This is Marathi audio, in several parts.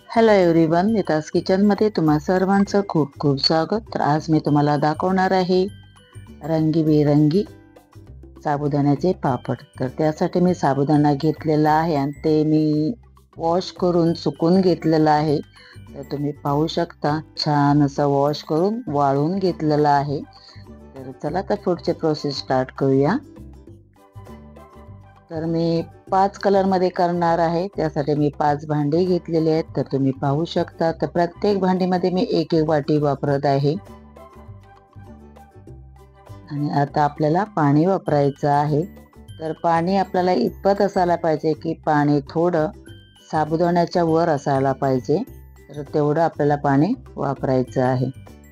हॅलो एव्हरीवन, नीताज किचनमध्ये तुम्हा सर्वांचं खूप खूप स्वागत. तर आज मी तुम्हाला दाखवणार आहे रंगीबेरंगी साबुदाण्याचे पापड. तर त्यासाठी मी साबुदाणा घेतलेला आहे आणि ते मी वॉश करून सुकून घेतलेलं आहे. तर तुम्ही पाहू शकता, छान असं वॉश करून वाळून घेतलेलं आहे. तर चला तर पुढचे प्रोसेस स्टार्ट करूया. तर मी 5 कलरमध्ये करणार आहे. त्यासाठी मी 5 भांडी घेतलेली आहेत. तर तुम्ही पाहू शकता. तर प्रत्येक भांडीमध्ये मी एक वाटी वापरत आहे. आणि आता आपल्याला पाणी वापरायचं आहे. तर पाणी आपल्याला इतपत असायला पाहिजे की पाणी थोडं साबुदाण्याच्या वर असायला पाहिजे. तर तेवढं आपल्याला पाणी वापरायचं आहे.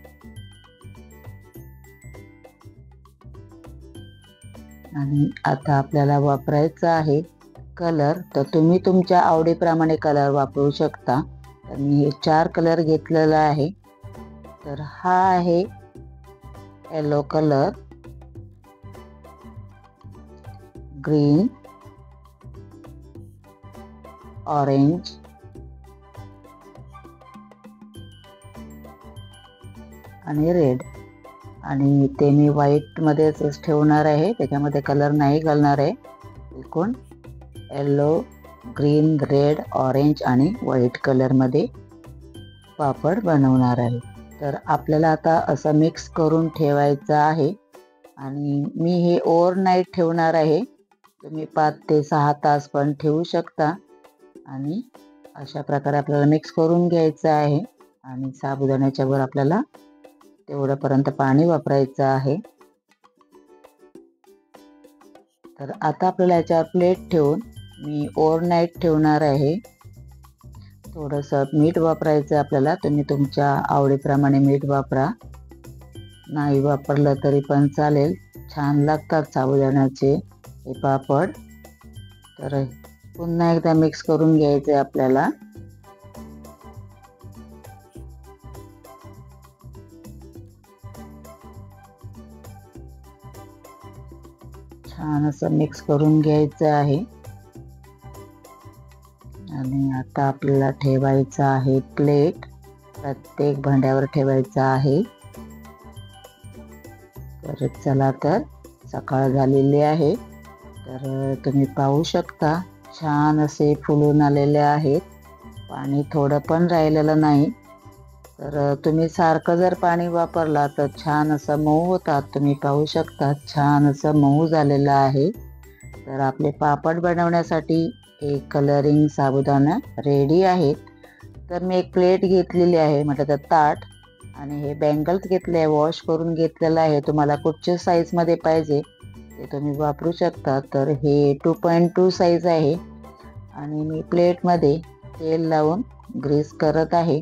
आणि आता आपल्याला वापरायचं आहे कलर. तर तुम्ही तुमच्या आवडीप्रमाणे कलर वापरू शकता. तर मी हे 4 कलर घेतलेला आहे. तर हा आहे येलो कलर, ग्रीन, ऑरेंज, आणि रेड. आणि ते मी व्हाईटमध्येच ठेवणार आहे, त्याच्यामध्ये कलर नाही घालणार आहे. बिलकुल येलो, ग्रीन, रेड, ऑरेंज आणि व्हाईट कलरमध्ये पापड बनवणार आहे. तर आपल्याला आता असं मिक्स करून ठेवायचं आहे. आणि मी हे ओव्हरनाईट ठेवणार आहे. तुम्ही 5 ते 6 तास पण ठेवू शकता. आणि अशा प्रकारे आपल्याला मिक्स करून घ्यायचं आहे. आणि साबुदाण्याच्या वर आपल्याला तेवढ्यापर्यंत पाणी वापरायचं आहे. तर आता आपल्याला याच्यावर प्लेट ठेवून मी ओव्हरनाईट ठेवणार आहे. थोडंसं मीठ वापरायचं आपल्याला. तुम्ही तुमच्या आवडीप्रमाणे मीठ वापरा, नाही वापरलं तरी पण चालेल. छान लागतात साबुदाण्याचे हे पापड. तर पुन्हा एकदा मिक्स करून घ्यायचे आपल्याला. छान असं मिक्स करून घ्यायचं आहे. आणि आता आपल्याला ठेवायचं आहे प्लेट. प्रत्येक भांड्यावर ठेवायचं आहे. तर चला, तर सकाळ झालेली आहे. तर तुम्ही पाहू शकता, छान असे फुलून आलेले आहेत. पाणी थोडं पण राहिलेलं नाही. तर तुम्ही सारखं जर पाणी वापरला तर छान असं मऊ होतात. तुम्ही पाहू शकता, छान असं मऊ झालेलं आहे. तर आपले पापड बनवण्यासाठी एक कलरिंग साबुदाणा रेडी आहेत. तर मी एक प्लेट घेतलेली आहे, म्हटलं तर ताट. आणि हे बँगल्स घेतले आहे, वॉश करून घेतलेलं आहे. तुम्हाला कुठच्या साईजमध्ये पाहिजे ते तुम्ही वापरू शकता. तर हे 2.2 साईज आहे. आणि मी प्लेटमध्ये तेल लावून ग्रीस करत आहे.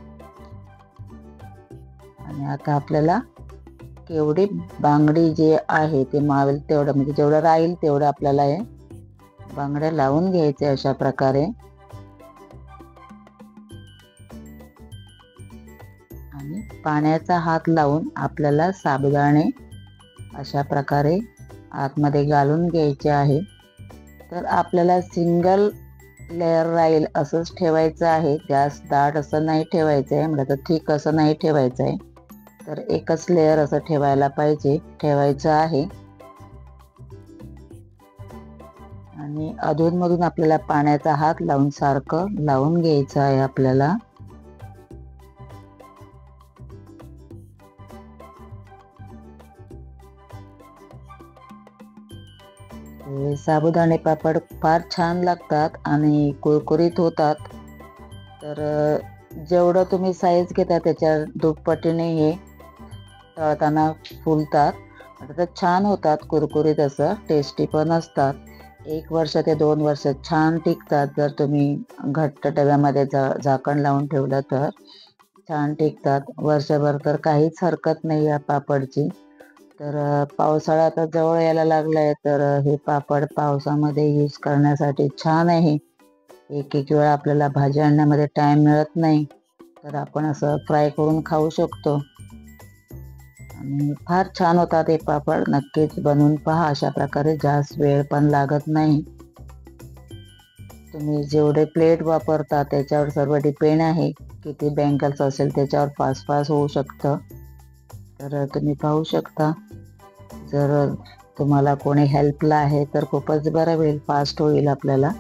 आणि आता आपल्याला केवढी बांगडी जे आहे ते मावेल तेवढं, म्हणजे जेवढं राहील तेवढं आपल्याला हे बांगड्या लावून घ्यायचे अशा प्रकारे. आणि पाण्याचा हात लावून आपल्याला साबुदाणे अशा प्रकारे आतमध्ये घालून घ्यायचे आहे. तर आपल्याला सिंगल लेअर राहील असंच ठेवायचं आहे. जास्त दाट असं नाही ठेवायचं आहे, म्हणजे थिक असं नाही ठेवायचं आहे. तर एकच लेअर असं ठेवायचं आहे. आणि अधूनमधून आपल्याला पाण्याचा हात लावून सारखं लावून घ्यायचं आहे आपल्याला. साबुदाणे पापड फार छान लागतात आणि कुरकुरीत होतात. तर जेवढं तुम्ही साईज घेता त्याच्या दुप्पटीने हे तळताना फुलतात. तर छान होतात, कुरकुरीत असं टेस्टी पण असतात. 1 वर्ष ते 2 वर्ष छान टिकतात. जर तुम्ही घट्ट डब्यामध्ये झाकण लावून ठेवलं तर छान टिकतात. वर्षभर तर काहीच हरकत नाही या पापडची. तर पावसाळा आता जवळ यायला लागला आहे. तर हे पापड पावसामध्ये यूज करण्यासाठी छान आहे. एक वेळा आपल्याला भाजी आणण्यामध्ये टाईम मिळत नाही, तर आपण असं फ्राय करून खाऊ शकतो. आणि फार छान होतात हे पापड. नक्कीच बनवून पहा. अशा प्रकारे जास्त वेळ पण लागत नाही. तुम्ही जेवढे प्लेट वापरता त्याच्यावर सर्व डिपेंड आहे. किती बँगल्स असेल त्याच्यावर फास्ट फास्ट होऊ शकतं. तर तुम्ही पाहू शकता, जर तुम्हाला कोणी हेल्पला आहे तर खूपच बरं होईल, फास्ट होईल आपल्याला.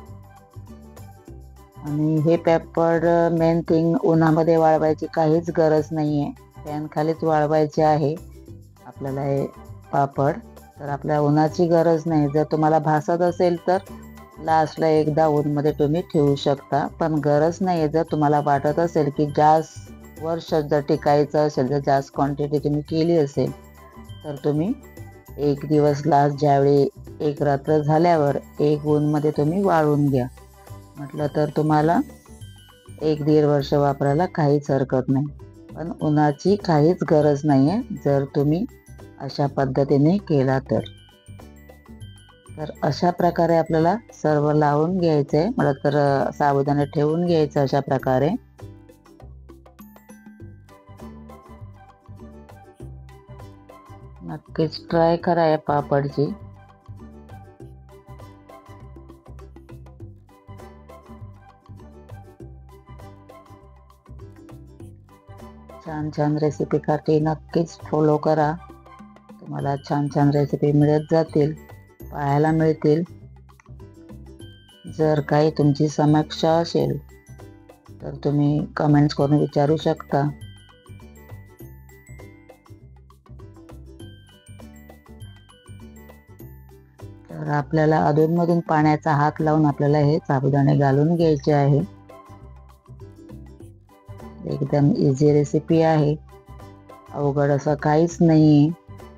आणि हे पेपर मेन थिंग, उन्हामध्ये वाळवायची काहीच गरज नाही आहे. फॅन खालीच वाळवायचे आहे आपल्याला हे पापड. तर आपल्याला उन्हाची गरज नाही. जर तुम्हाला भासत असेल तर लास्टला एकदा ऊनमध्ये तुम्ही ठेवू शकता, पण गरज नाही आहे. जर तुम्हाला वाटत असेल की जास्त वर्ष जर टिकायचं असेल, जर जास्त क्वांटिटी तुम्ही केली असेल, तर तुम्ही एक दिवस लास्ट ज्यावेळी एक रात्र झाल्यावर एक ऊनमध्ये तुम्ही वाळवून घ्या. म्हटलं तर तुम्हाला 1-1.5 वर्ष वापरायला काहीच हरकत नाही. पण उन्हाची काहीच गरज नाही आहे जर तुम्ही अशा पद्धतीने केला तर. तर अशा प्रकारे आपल्याला सर्व लावून घ्यायचं आहे. मला तर साबुदाणे ठेवून घ्यायचं अशा प्रकारे. नक्कीच ट्राय करा या पापडची. छान छान रेसिपीसाठी नक्कीच फॉलो करा. तुम्हाला छान छान रेसिपी मिळत जातील, पाहायला मिळतील. जर काही तुमची समस्या असेल तर तुम्ही कमेंट्स करून विचारू शकता. तर आपल्याला अधूनमधून पाण्याचा हात लावून आपल्याला हे साबुदाणे घालून घ्यायचे आहे. एकदम इझी रेसिपी आहे, अवघड असं काहीच नाही.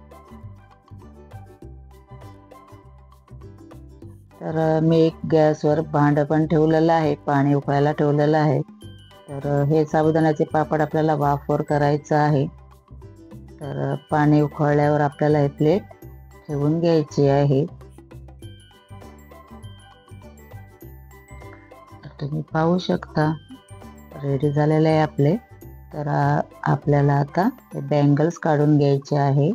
तर मी एक गॅसवर भांडं पण ठेवलेलं आहे, पाणी उकळायला ठेवलेलं आहे. तर हे साबुदाण्याचे पापड आपल्याला वाफवर करायचं आहे. तर पाणी उकळल्यावर आपल्याला हे प्लेट ठेवून घ्यायची आहे. तुम्ही पाहू शकता रेडी झालेले आहे आपले. तर आपल्याला आता हे बँगल्स काढून घ्यायचे आहे.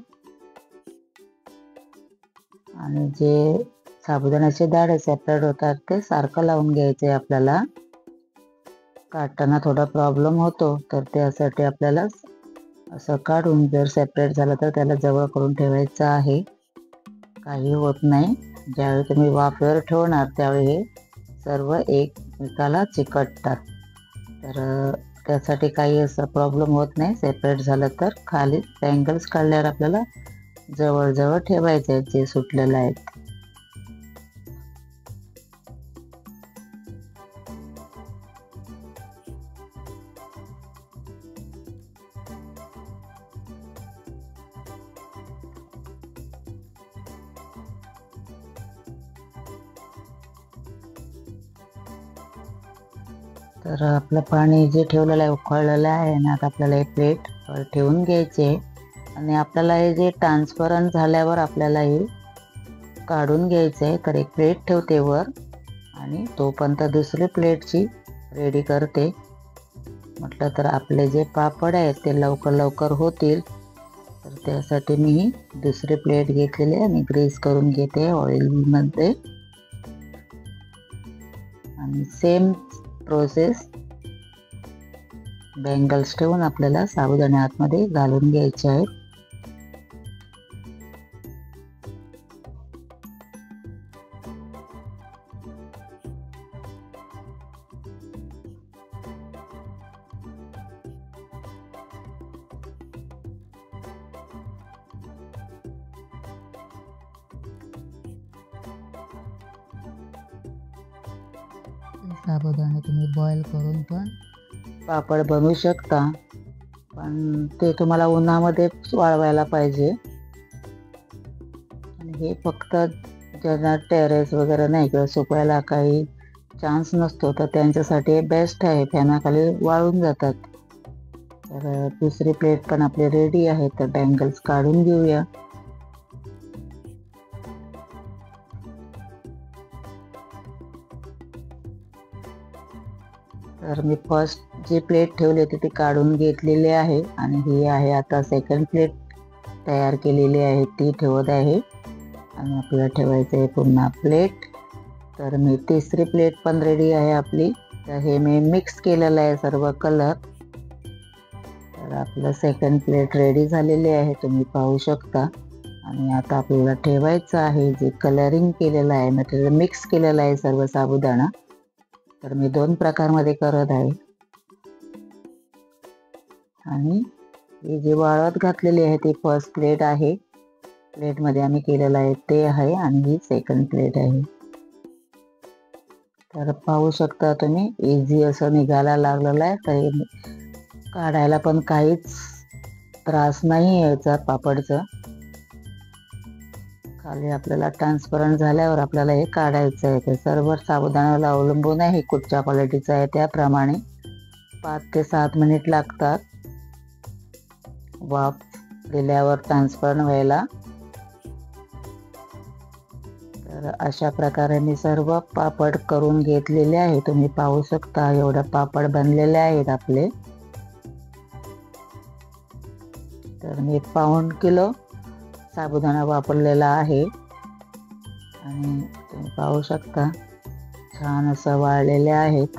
आणि जे साबुदाण्याचे दाणे सेपरेट होतात ते सारखं लावून घ्यायचे आहे आपल्याला. काढताना थोडा प्रॉब्लेम होतो, तर त्यासाठी आपल्याला असं काढून जर सेपरेट झालं तर त्याला जवळ करून ठेवायचं आहे. काही होत नाही. ज्यावेळी तुम्ही वाफेवर ठेवणार त्यावेळी हे सर्व एकमेकाला चिकटतात. तर त्यासाठी काही असं प्रॉब्लेम होत नाही. सेपरेट झालं तर खाली बँगल्स काढल्यावर आपल्याला जवळजवळ ठेवायचे आहेत जे सुटलेले आहेत. तर आपलं पाणी जे ठेवलेलं आहे उकळलेलं आहे ना, आता आपल्याला हे प्लेट ठेवून घ्यायचे. आणि आपल्याला हे जे ट्रान्सपरंट झाल्यावर आपल्याला हे काढून घ्यायचं आहे. तर एक प्लेट ठेवते वर आणि तोपर्यंत दुसरी प्लेटची रेडी करते. म्हटलं तर आपले जे पापड आहेत ते लवकर लवकर होतील. तर त्यासाठी मी दुसरी प्लेट घेतलेली आणि ग्रीस करून घेते ऑइलमध्ये. आणि सेम प्रोसेस बँगल्स ठेवून आपल्याला साबुदाणे आतमध्ये घालून घ्यायचे आहेत. साबुदाणे तुम्ही बॉईल करून पण पापड बनवू शकता, पण ते तुम्हाला उन्हामध्ये वाळवायला पाहिजे. आणि हे फक्त ज्यांना टेरेस वगैरे नाही किंवा सुकवायला काही चान्स नसतो तर त्यांच्यासाठी बेस्ट आहे, फॅनाखाली वाळून जातात. तर दुसरी प्लेट पण आपली रेडी आहे. तर बँगल्स काढून घेऊया. तर मी फर्स्ट जी प्लेट ठेवली होती ती काढून घेतलेली आहे. आणि ही आहे आता सेकंड प्लेट तयार केलेली आहे ती ठेवत आहे. आणि आपल्याला ठेवायचं आहे पुन्हा प्लेट. तर मी तिसरी प्लेट पण रेडी आहे आपली. तर हे मी मिक्स केलेलं आहे सर्व कलर. तर आपलं सेकंड प्लेट रेडी झालेली आहे, तुम्ही पाहू शकता. आणि आता आपल्याला ठेवायचं आहे जे कलरिंग केलेलं आहे, मटेरियल मिक्स केलेलं आहे सर्व साबुदाणा. तर मी 2 प्रकारमध्ये करत आहे. आणि हे जे वाळत घातलेली आहे ती फर्स्ट प्लेट आहे. प्लेटमध्ये आम्ही केलेलं आहे ते आहे आणि ही सेकंड प्लेट आहे. तर पाहू शकता तुम्ही इझी असं निघायला लागलेलं आहे. तर काढायला पण काहीच त्रास नाही याचा पापडचा. खाली आपल्याला ट्रान्सपरंट झाल्यावर आपल्याला हे काढायचं आहे. तर सर्व साबुदाण्याला अवलंबून आहे कुठच्या क्वालिटीचा आहे त्याप्रमाणे 5 ते 7 मिनिट लागतात वाफ दिल्यावर ट्रान्सपरंट व्हायला. तर अशा प्रकारे मी सर्व पापड करून घेतलेले आहे. तुम्ही पाहू शकता एवढे पापड बनलेले आहेत आपले. तर मी 1.5 किलो साबुदाणा वापरलेला आहे. आणि तुम्ही पाहू शकता छान असं वाळलेले आहेत.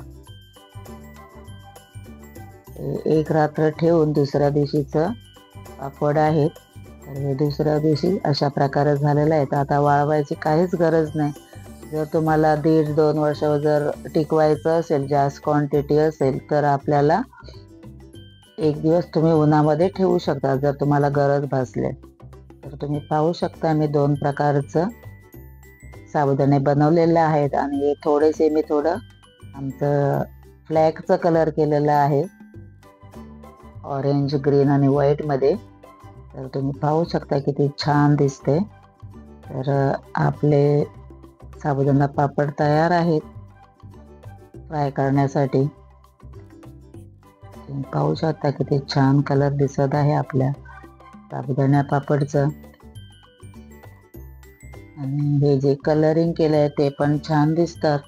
एक रात्र ठेवून दुसऱ्या दिवशीचं पापड आहेत. तर हे दुसऱ्या दिवशी अशा प्रकारे झालेलं आहे. तर आता वाळवायची काहीच गरज नाही. जर तुम्हाला 1.5-2 वर्ष जर टिकवायचं असेल, जास्त क्वांटिटी असेल, तर आपल्याला 1 दिवस तुम्ही उन्हामध्ये ठेवू शकता जर तुम्हाला गरज भासले. तर तुम्ही पाहू शकता मी 2 प्रकारचं साबुदाणे बनवलेले आहेत. आणि हे थोडेसे मी आमचं फ्लॅगचं कलर केलेलं आहे, ऑरेंज, ग्रीन आणि व्हाईटमध्ये. तर तुम्ही पाहू शकता किती छान दिसते. तर आपले साबुदाणा पापड तयार आहेत फ्राय करण्यासाठी. तुम्ही पाहू शकता किती छान कलर दिसत आहे आपल्या साबुदाणा पापडचं. आणि हे जे कलरिंग केलं आहे ते पण छान दिसतात.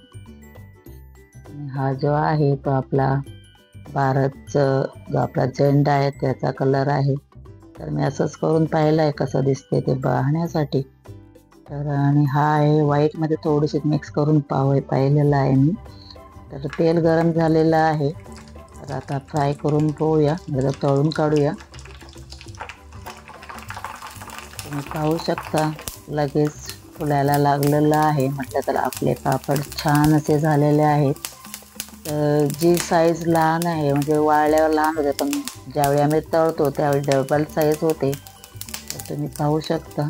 हा जो आहे तो आपला भारतचं जो आपला झेंडा आहे त्याचा कलर आहे. तर मी असंच करून पाहिलं आहे कसं दिसते ते पाहण्यासाठी. तर आणि हा आहे व्हाईटमध्ये थोडीशी मिक्स करून पाहिलेलं आहे मी. तर तेल गरम झालेलं आहे. तर आता फ्राय करून पाहूया, जरा तळून काढूया. तुम्ही पाहू शकता लगेच फुलायला लागलेलं आहे. म्हटलं तर आपले पापड छान असे झालेले आहेत. तर जी साईज लहान आहे, म्हणजे वाळल्यावर लहान होते, पण ज्यावेळी आम्ही तळतो त्यावेळी डबल साईज होते. तर तुम्ही पाहू शकता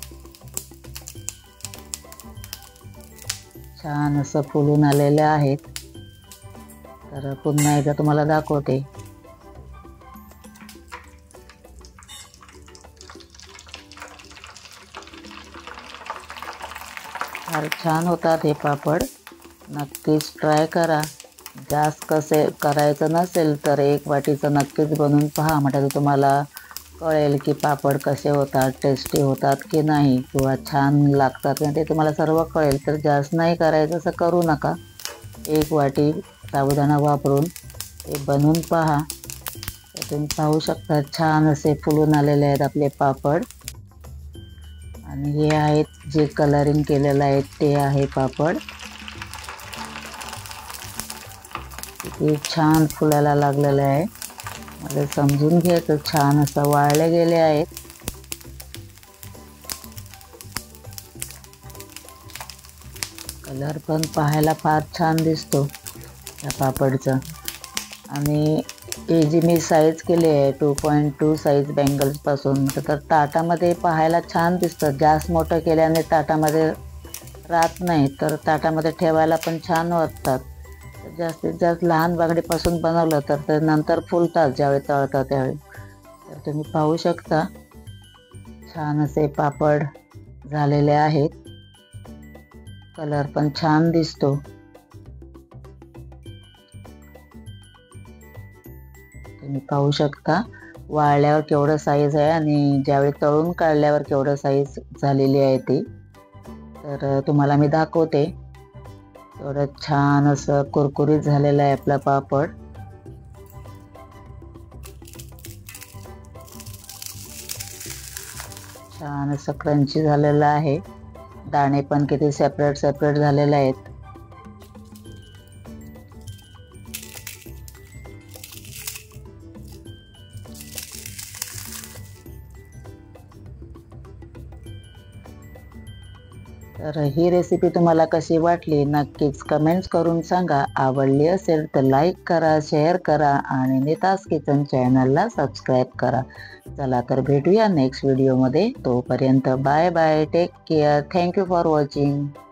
छान असं फुलून आलेले आहेत. तर पुन्हा एकदा तुम्हाला दाखवते. फार छान होतात हे पापड, नक्कीच ट्राय करा. जास्त कसे करायचं नसेल तर 1 वाटीचं नक्कीच बनवून पहा. म्हणजे तुम्हाला कळेल की पापड कसे होतात, टेस्टी होतात की नाही, किंवा छान लागतात ते तुम्हाला सर्व कळेल. तर जास्त नाही करायचं असं करू नका. 1 वाटी साबुदाणा वापरून हे बनवून पहा. तर तुम्ही पाहू शकता छान असे फुलून आलेले आहेत आपले पापड. आणि हे आहेत जे कलरिंग केलेलं आहे ते आहे पापड. किती छान फुलायला लागलेलं आहे. मला समजून घ्यायचं छान असं वाळले गेले आहेत. कलर पण पाहायला फार छान दिसतो या पापडचा. आणि हे जी मी साईज केली आहे 2.2 साईज बँगल्सपासून, तर ताटामध्ये पाहायला छान दिसतं. जास्त मोठं केल्याने ताटामध्ये राहत नाही, तर ताटामध्ये ठेवायला पण छान वाटतात. जास्तीत जास्त लहान बांगडीपासून बनवलं तर ते नंतर फुलतात ज्यावेळी तळतात त्यावेळी. तर तुम्ही पाहू शकता छान असे पापड झालेले आहेत. कलर पण छान दिसतो. तुम्ही पाहू शकता वाळल्यावर केवढं साईज आहे आणि ज्यावेळी तळून काढल्यावर केवढं साईज झालेली आहे ती. तर तुम्हाला मी दाखवते. एवढं छान असं कुरकुरीत झालेलं आहे आपला पापड. छान असं क्रंची झालेलं आहे. दाणे पण किती सेपरेट झालेले आहेत. तर ही रेसिपी तुम्हाला कशी वाटली नक्कीच कमेंट्स करून सांगा. आवडली असेल तर लाईक करा, शेअर करा आणि नीताज किचन चॅनलला सबस्क्राईब करा. चला तर भेटूया नेक्स्ट व्हिडिओमध्ये. तोपर्यंत bye bye, take care, thank you for watching.